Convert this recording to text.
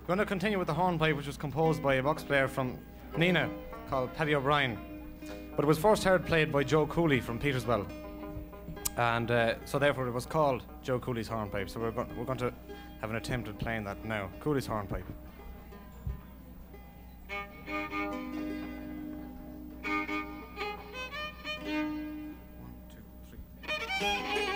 We're going to continue with the hornpipe, which was composed by a box player from Nenagh called Paddy O'Brien. But it was first heard played by Joe Cooley from Peterswell. And so therefore it was called Joe Cooley's hornpipe. So we're going to have an attempt at playing that now. Cooley's hornpipe. One, two, three.